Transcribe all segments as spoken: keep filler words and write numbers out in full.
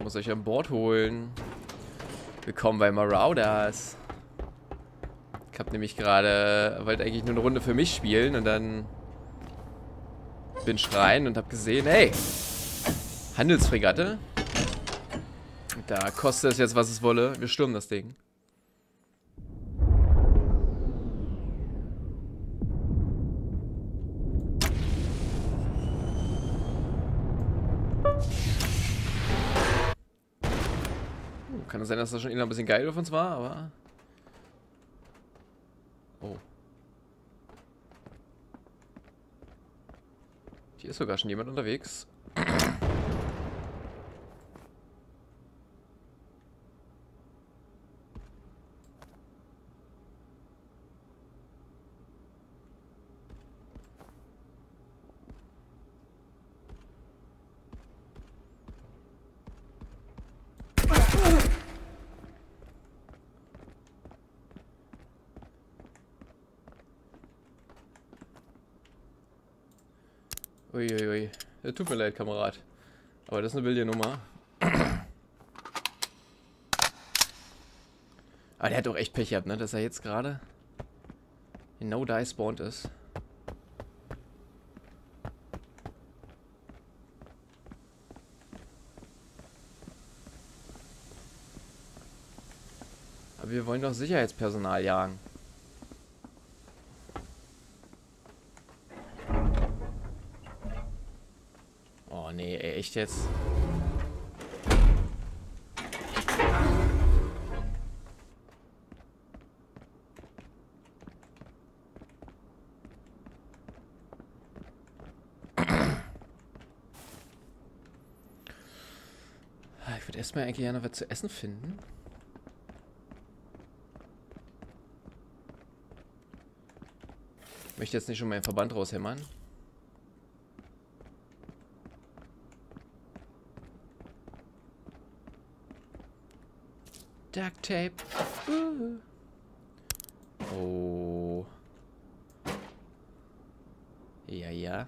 Ich muss euch an Bord holen. Willkommen bei Marauders. Ich hab nämlich gerade, wollte eigentlich nur eine Runde für mich spielen und dann bin ich rein und hab gesehen, hey, Handelsfregatte. Da kostet es jetzt, was es wolle. Wir stürmen das Ding. Kann es sein, dass das schon ein bisschen geil auf uns war, aber... Oh. Hier ist sogar schon jemand unterwegs. Uiuiui. Ja, tut mir leid, Kamerad. Aber das ist eine wilde Nummer. Aber der hat doch echt Pech gehabt, ne? Dass er jetzt gerade genau da spawnt ist. Aber wir wollen doch Sicherheitspersonal jagen. Oh nee, ey, echt jetzt? Ich würde erstmal eigentlich gerne was zu essen finden. Ich möchte jetzt nicht schon meinen Verband raushämmern. Duct Tape. Uh. Oh. Ja, ja.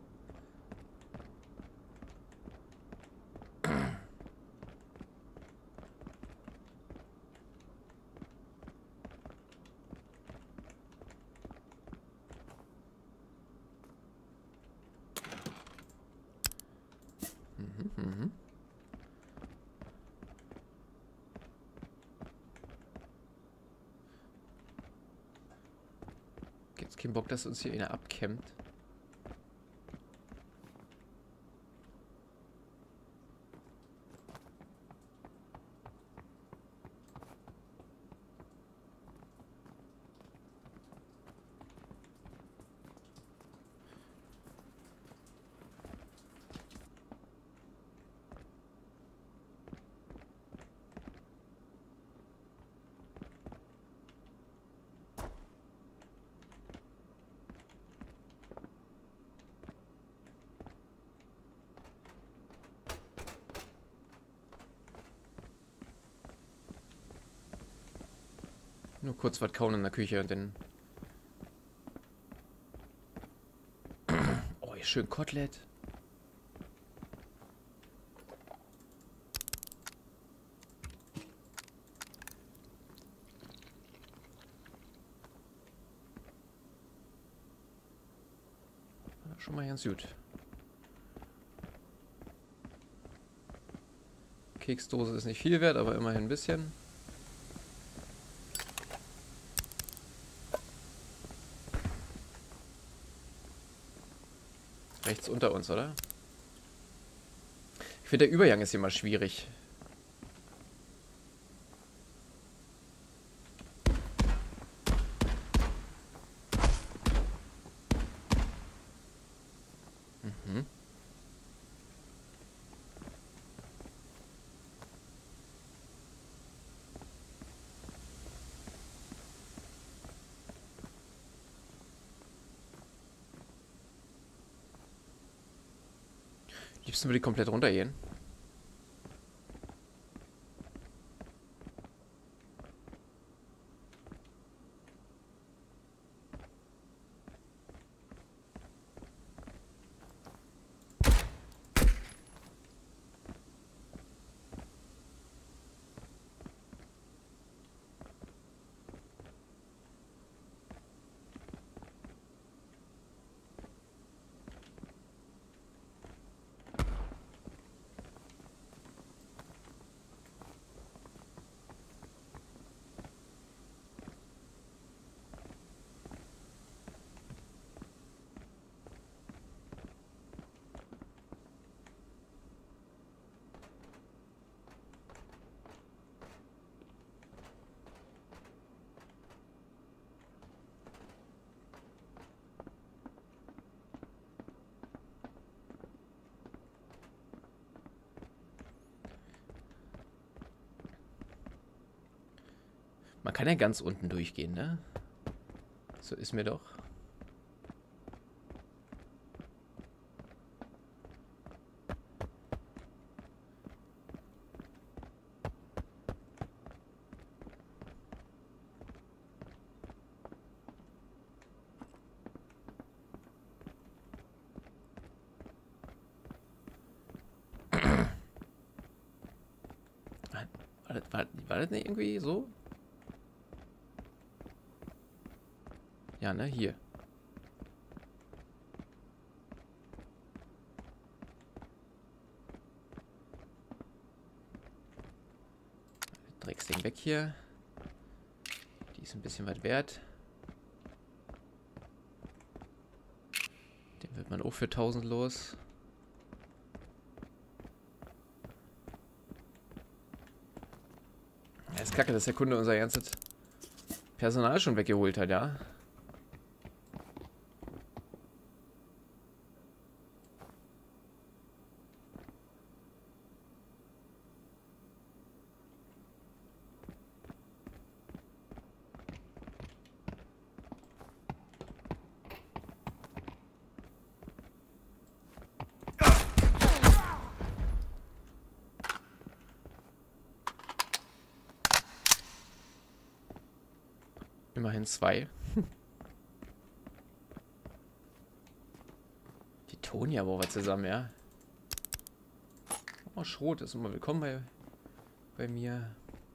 Mhm, mhm. Gibt's keinen Bock, dass uns hier einer abkämmt? Nur kurz was kauen in der Küche und dann... Oh, hier schön Kotelett. Schon mal ganz gut. Keksdose ist nicht viel wert, aber immerhin ein bisschen. Rechts unter uns, oder? Ich finde, der Übergang ist hier mal schwierig. Mhm. Liebsten würde ich komplett runtergehen. Man kann ja ganz unten durchgehen, ne? So ist mir doch. War das, war, war das nicht irgendwie so? Ja, ne? Hier. Drecksding weg hier. Die ist ein bisschen weit wert. Den wird man auch für tausend los. Ja, ist kacke, dass der Kunde unser ganzes Personal schon weggeholt hat, ja? Immerhin zwei. Die tun ja wohl was zusammen, ja. Oh, Schrot ist immer willkommen bei, bei mir.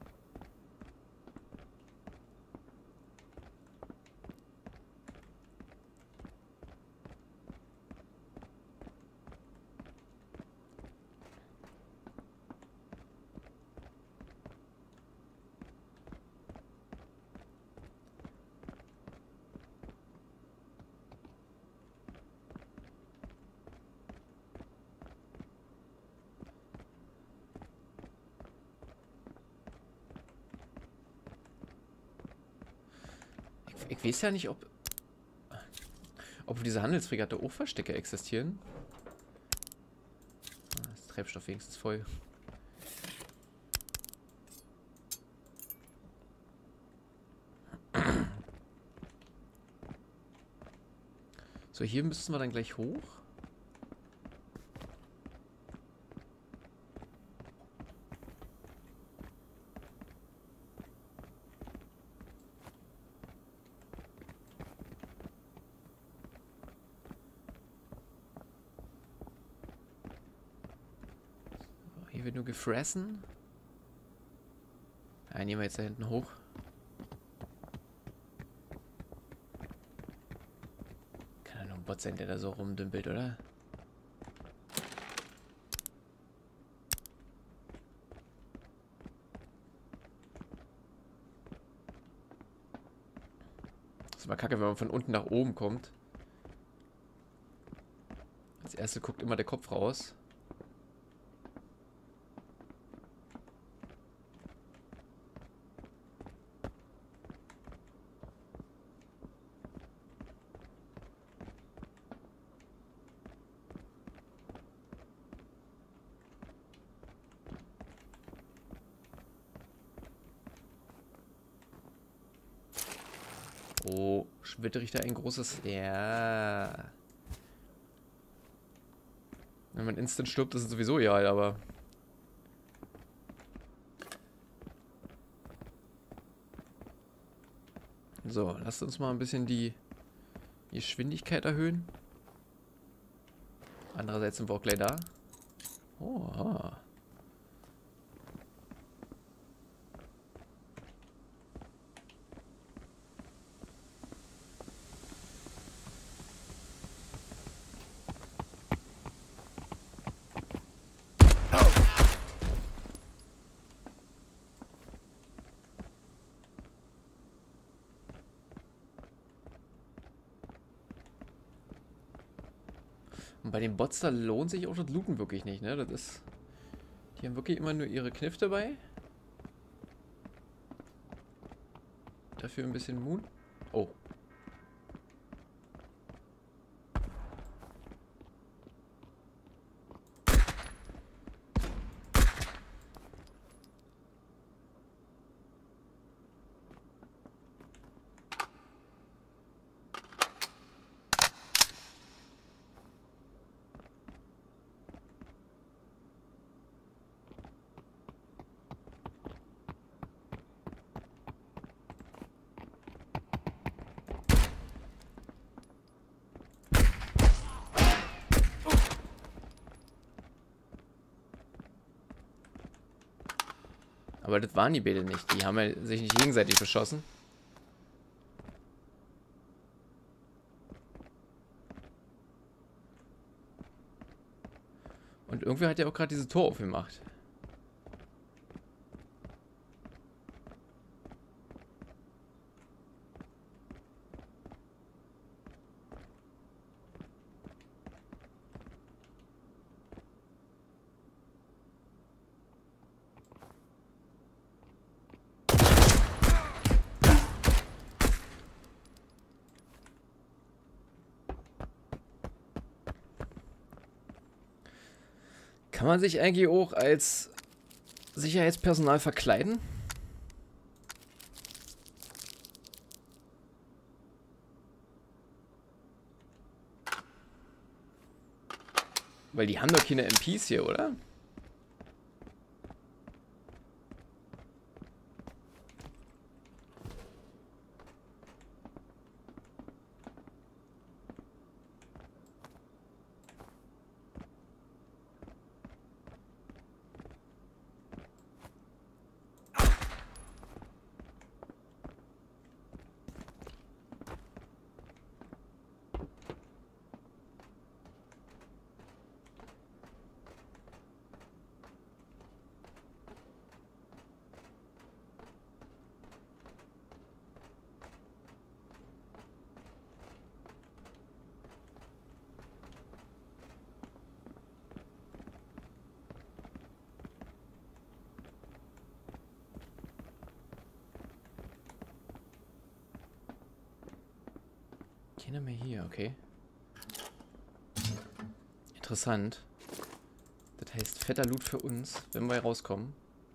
Ich weiß ja nicht, ob... Ob diese Handelsfregatte auch Verstecke existieren. Ah, ist Treibstoff wenigstens voll. So, hier müssen wir dann gleich hoch. Hier wird nur gefressen. Ja, nehmen wir jetzt da hinten hoch. Kann ja nur ein Bot sein, der da so rumdümpelt, oder? Das ist mal kacke, wenn man von unten nach oben kommt. Als erstes guckt immer der Kopf raus. Oh, schwitterig da ein großes... Ja. Wenn man instant stirbt, ist es sowieso egal, aber... So, lasst uns mal ein bisschen die Geschwindigkeit erhöhen. Andererseits sind wir auch gleich da. Oh, ah. Und bei den Bots, da lohnt sich auch das Looten wirklich nicht, ne? Das ist... Die haben wirklich immer nur ihre Kniff dabei. Dafür ein bisschen Moon. Oh. Aber das waren die beide nicht. Die haben ja sich nicht gegenseitig beschossen. Und irgendwer hat ja auch gerade dieses Tor aufgemacht. Kann man sich eigentlich auch als Sicherheitspersonal verkleiden? Weil die haben doch keine M Ps hier, oder? Keiner mehr hier, okay. Interessant. Das heißt, fetter Loot für uns, wenn wir rauskommen.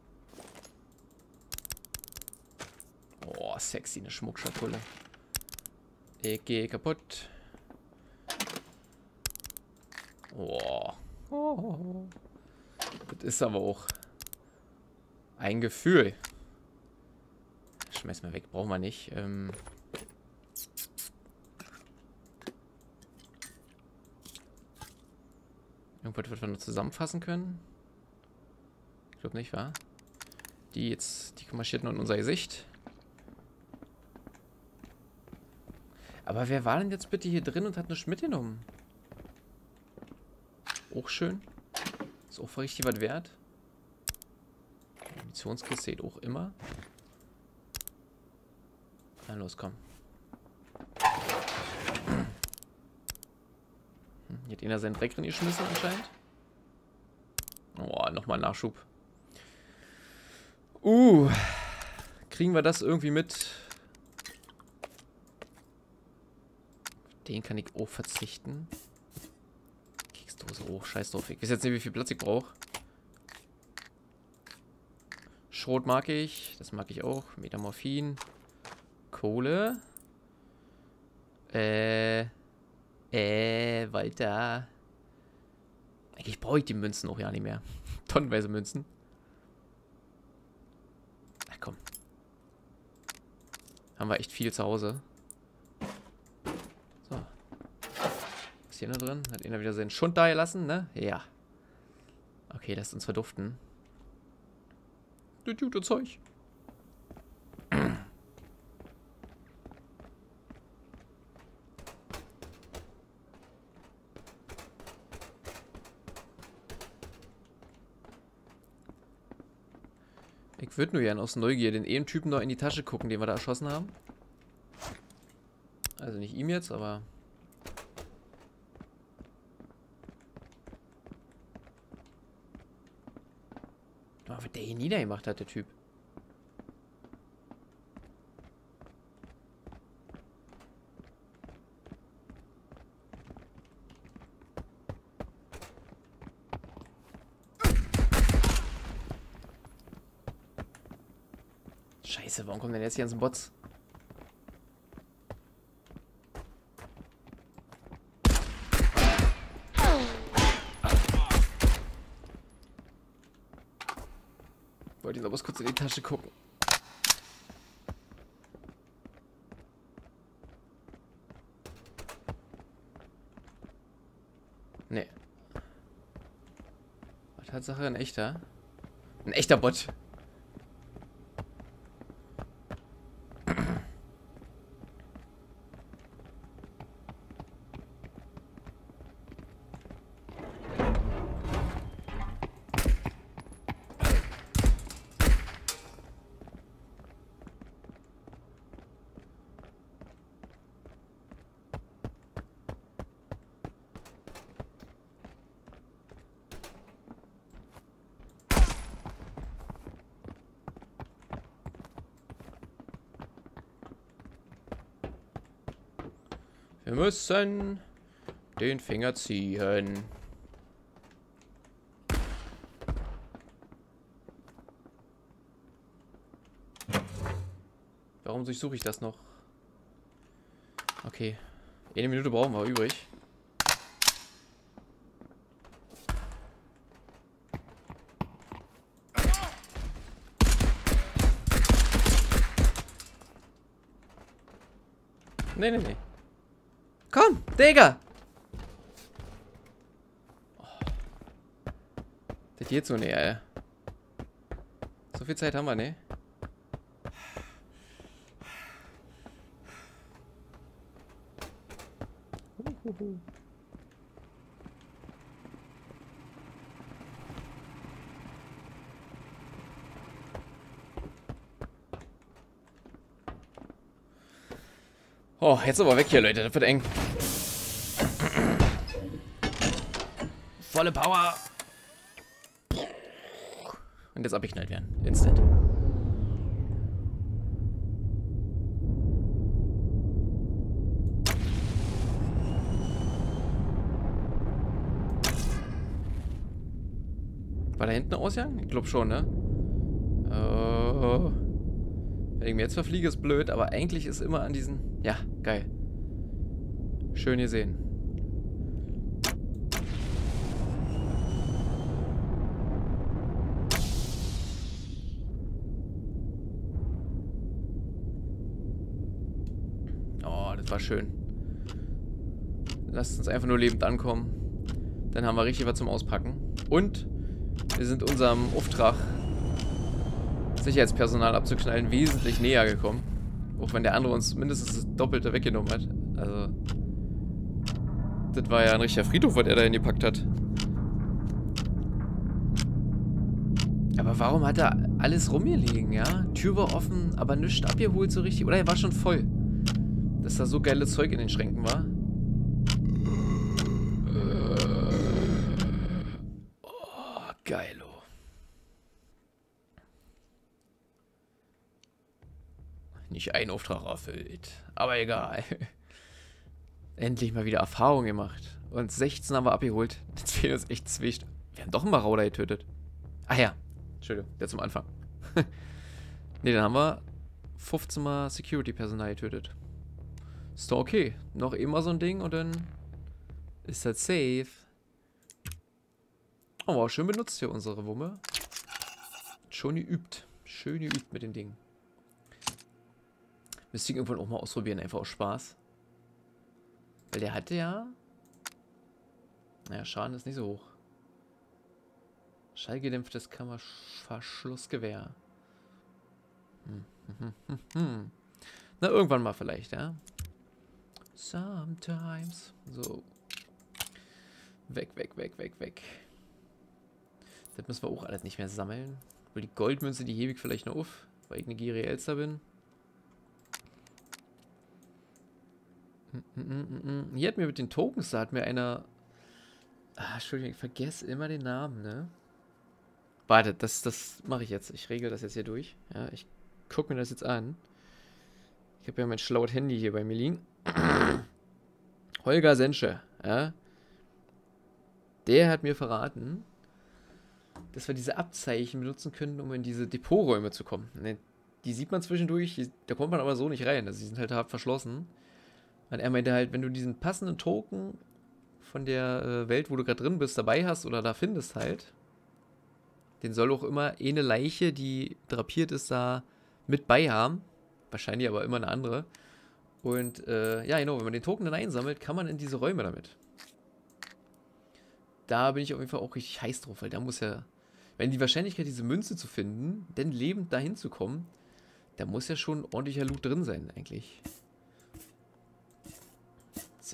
Oh, sexy, eine Schmuckschatulle. Ich gehe kaputt. Oh. Oh. Das ist aber auch ein Gefühl. Schmeiß mal weg, brauchen wir nicht. Ähm Irgendwas, was wir noch zusammenfassen können? Ich glaube nicht, wa? Die jetzt, die marschierten in unser Gesicht. Aber wer war denn jetzt bitte hier drin und hat nichts mitgenommen? Auch schön. Ist auch richtig was wert. Munitionskiste geht auch immer. Na los, komm. Hier hat einer seinen Dreck drin geschmissen anscheinend. Oh, nochmal Nachschub. Uh. Kriegen wir das irgendwie mit? Den kann ich auch verzichten. Keksdose hoch, scheiß drauf. Ich weiß jetzt nicht, wie viel Platz ich brauche. Schrot mag ich. Das mag ich auch. Metamorphin. Kohle. Äh... Äh, Walter. Eigentlich brauche ich die Münzen auch ja nicht mehr. Tonnenweise Münzen. Ach komm. Haben wir echt viel zu Hause. So. Was ist hier noch drin? Hat einer wieder seinen Schund da gelassen, ne? Ja. Okay, lasst uns verduften. Das gute Zeug. Ich würde nur gerne aus Neugier den einen Typen noch in die Tasche gucken, den wir da erschossen haben. Also nicht ihm jetzt, aber... Oh, was der hier niedergemacht hat, der Typ. Scheiße, warum kommen denn jetzt die ganzen Bots? Wollte ich noch was kurz in die Tasche gucken. Nee. Tatsache ein echter. Ein echter Bot. Wir müssen den Finger ziehen. Warum durchsuche ich das noch? Okay. Eine Minute brauchen wir übrig. Nee, nee, nee. Komm, Digga! Oh. Das geht so näher, ey. So viel Zeit haben wir, ne? Uhuhu. Oh, jetzt aber weg hier, Leute. Das wird eng. Volle Power. Und jetzt abgeknallt werden. Instant. War da hinten Ausgang? Ich glaube schon, ne? Oh. Wenn ich mir jetzt verfliege, ist blöd, aber eigentlich ist immer an diesen... Ja, geil. Schön gesehen. Oh, das war schön. Lasst uns einfach nur lebend ankommen. Dann haben wir richtig was zum Auspacken. Und wir sind unserem Auftrag, Sicherheitspersonal abzuknallen, wesentlich näher gekommen. Auch wenn der andere uns mindestens das Doppelte weggenommen hat. Also, das war ja ein richtiger Friedhof, was er da hingepackt hat. Aber warum hat er alles rumgelegen, ja? Tür war offen, aber nichts abgeholt so richtig. Oder er war schon voll. Dass da so geiles Zeug in den Schränken war. Oh, geilo. Nicht ein Auftrag erfüllt. Aber egal. Endlich mal wieder Erfahrung gemacht. Und sechzehn haben wir abgeholt. Jetzt fehlen uns echt zwei. Wir haben doch einen Marauder getötet. Ach ja. Entschuldigung, der zum Anfang. Ne, dann haben wir fünfzehn Mal Security-Personal getötet. Ist doch okay. Noch immer so ein Ding und dann ist das safe. Oh, wow, schön benutzt hier unsere Wumme. Schon geübt. Schön geübt mit den Dingen. Müsste ich irgendwann auch mal ausprobieren, einfach aus Spaß. Weil der hatte ja... Naja, Schaden ist nicht so hoch. Schallgedämpftes Kammerverschlussgewehr. Hm, hm, hm, hm. Na, irgendwann mal vielleicht, ja. Sometimes. So. Weg, weg, weg, weg, weg. Das müssen wir auch alles nicht mehr sammeln. Weil die Goldmünze, die hebe ich vielleicht noch auf, weil ich eine gierige Elster bin. Hier hat mir mit den Tokens, da hat mir einer... Ah, Entschuldigung, ich vergesse immer den Namen, ne? Warte, das, das mache ich jetzt. Ich regel das jetzt hier durch. Ja, ich gucke mir das jetzt an. Ich habe ja mein schlaues Handy hier bei mir liegen. Holger Sensche, ja? Der hat mir verraten, dass wir diese Abzeichen benutzen können, um in diese Depoträume zu kommen. Ne, die sieht man zwischendurch, da kommt man aber so nicht rein. Also die sind halt hart verschlossen. Und er meinte halt, wenn du diesen passenden Token von der äh, Welt, wo du gerade drin bist, dabei hast oder da findest halt, den soll auch immer eine Leiche, die drapiert ist, da mit bei haben. Wahrscheinlich aber immer eine andere. Und äh, ja, genau, wenn man den Token dann einsammelt, kann man in diese Räume damit. Da bin ich auf jeden Fall auch richtig heiß drauf, weil da muss ja, wenn die Wahrscheinlichkeit, diese Münze zu finden, denn lebend dahin zu kommen, da muss ja schon ordentlicher Loot drin sein, eigentlich. So.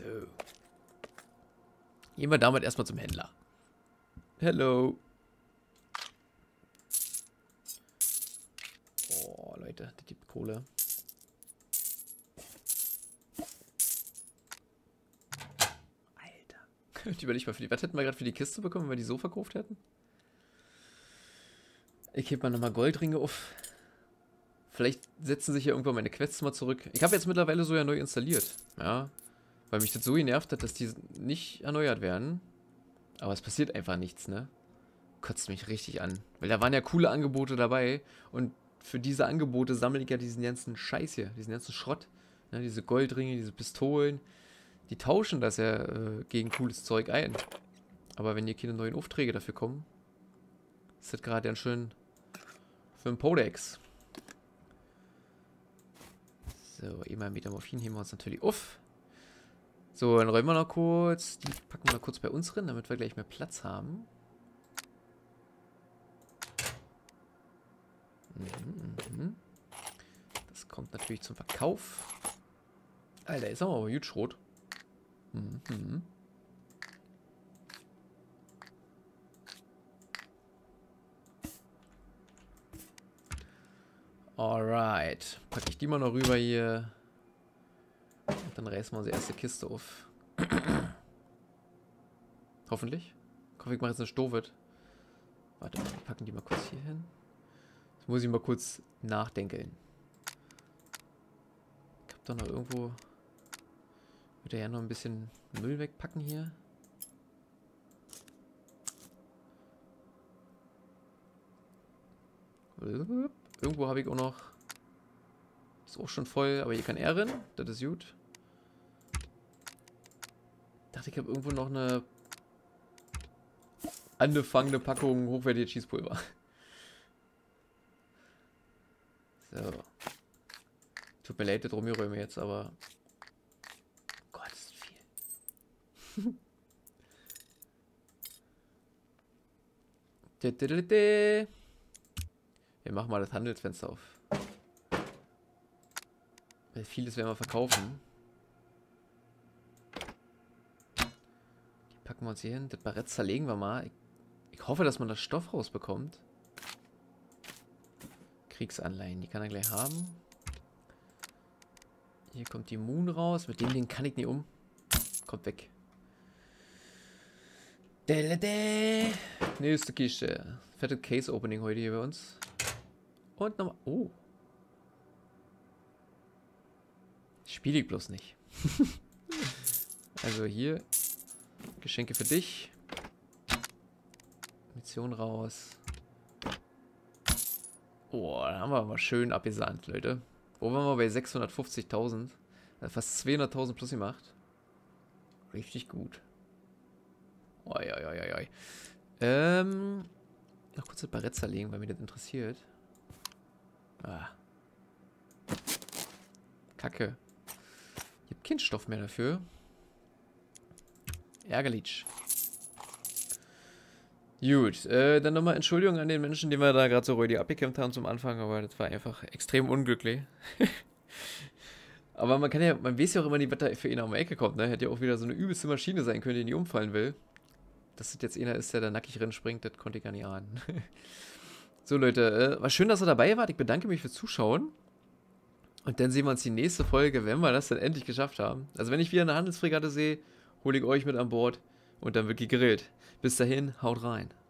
Gehen wir damit erstmal zum Händler. Hello. Oh, Leute, das gibt Kohle. Alter. Ich überlege mal, für die, was hätten wir gerade für die Kiste bekommen, wenn wir die so verkauft hätten? Ich heb mal nochmal Goldringe auf. Vielleicht setzen sich ja irgendwann meine Quests mal zurück. Ich habe jetzt mittlerweile so ja neu installiert. Ja. Weil mich das so genervt hat, dass die nicht erneuert werden. Aber es passiert einfach nichts, ne? Kotzt mich richtig an. Weil da waren ja coole Angebote dabei. Und für diese Angebote sammle ich ja diesen ganzen Scheiß hier. Diesen ganzen Schrott. Ne? Diese Goldringe, diese Pistolen. Die tauschen das ja äh, gegen cooles Zeug ein. Aber wenn hier keine neuen Aufträge dafür kommen, ist das gerade ganz schön für einen Podex. So, immer Metamorphin heben wir uns natürlich auf. So, dann räumen wir noch kurz. Die packen wir noch kurz bei uns drin, damit wir gleich mehr Platz haben. Mhm, mhm. Das kommt natürlich zum Verkauf. Alter, ist aber gut Schrot. Mhm. Alright. Packe ich die mal noch rüber hier. Und dann reißen wir unsere erste Kiste auf. Hoffentlich. Ich hoffe, ich mache jetzt eine Stovit. Warte mal, wir packen die mal kurz hier hin. Jetzt muss ich mal kurz nachdenken. Ich hab doch noch irgendwo... Würde ja noch ein bisschen Müll wegpacken hier. Irgendwo habe ich auch noch... Ist auch schon voll, aber hier kann er rein. Das ist gut. Ich dachte, ich habe irgendwo noch eine angefangene Packung hochwertige Cheesepulver. So. Tut mir leid, das rumgeräume jetzt, aber... Gott, ist viel. Wir machen mal das Handelsfenster auf. Weil vieles werden wir verkaufen. Die packen wir uns hier hin. Das Barett zerlegen wir mal. Ich, ich hoffe, dass man das Stoff rausbekommt. Kriegsanleihen, die kann er gleich haben. Hier kommt die Moon raus. Mit dem Ding kann ich nicht um. Kommt weg. Nächste Kiste. Fette Case Opening heute hier bei uns. Und nochmal. Oh. Spiele ich bloß nicht. Also hier. Geschenke für dich. Mission raus. Oh, da haben wir aber schön abgesandt, Leute. Wo waren wir bei sechshundertfünfzigtausend? Fast zweihunderttausend plus gemacht. Richtig gut. Oi, oi, oi, oi. Ähm. Noch kurz das Barett zerlegen, weil mich das interessiert. Ah. Kacke. Ich habe keinen Stoff mehr dafür. Ärgerlich. Gut, äh, dann nochmal Entschuldigung an den Menschen, die wir da gerade so räudig abgekämpft haben zum Anfang, aber das war einfach extrem unglücklich. Aber man kann ja, man weiß ja auch immer nie, was da für ihn um die Ecke kommt, ne? Hätte ja auch wieder so eine übelste Maschine sein können, die nie umfallen will. Dass das jetzt einer ist, der da nackig springt, das konnte ich gar nicht ahnen. So Leute, äh, war schön, dass ihr dabei wart. Ich bedanke mich fürs Zuschauen. Und dann sehen wir uns die nächste Folge, wenn wir das dann endlich geschafft haben. Also wenn ich wieder eine Handelsfregatte sehe, hole ich euch mit an Bord und dann wird gegrillt. Bis dahin, haut rein.